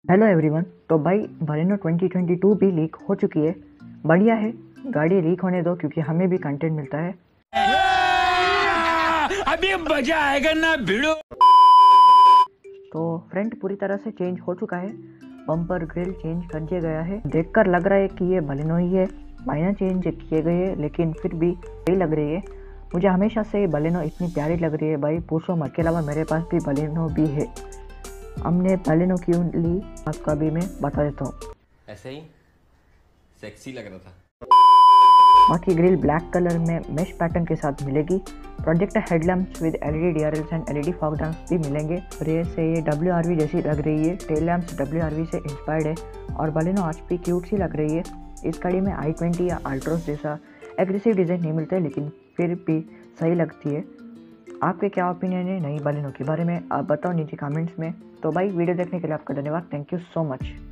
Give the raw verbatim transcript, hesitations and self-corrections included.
Hello everyone. तो भाई Baleno twenty twenty two भी लीक हो चुकी है। बढ़िया है, गाड़ी लीक होने दो क्योंकि हमें भी कंटेंट मिलता है। अभी मजा आएगा ना भिड़ो। तो फ्रंट पूरी तरह से चेंज हो चुका है, बम्पर ग्रिल चेंज कर दिया गया है। देखकर लग रहा है कि ये बलेनो ही है। माइनर चेंज किए गए हैं लेकिन फिर भी सही लग रही है। मुझे हमेशा से बलेनो इतनी प्यारी लग रही है भाई, पूछो मत। के अलावा मेरे पास भी बलेनो भी है। हमने बलेनो क्यों ली आपका भी मैं बता देता हूँ। ऐसे ही सेक्सी लग रहा था। बाकी ग्रिल ब्लैक कलर में मेश पैटर्न के साथ मिलेगी। Projector headlamps with LED DRLs and LED fog lamps भी मिलेंगे। रेयर से ये डब्ल्यूआरवी जैसी लग रही है। टेल लैम्प्स डब्ल्यूआरवी से इंस्पायर्ड है और बलेनो आजपी क्यूट सी लग रही है। इस गाड़ी में आई ट्वेंटी या अल्ट्रोस जैसा एग्रेसिव डिज़ाइन नहीं मिलता है लेकिन फिर भी सही लगती है। आपके क्या ओपिनियन है नई बलेनो के बारे में, आप बताओ नीचे कमेंट्स में। तो भाई वीडियो देखने के लिए आपका धन्यवाद। Thank you so much.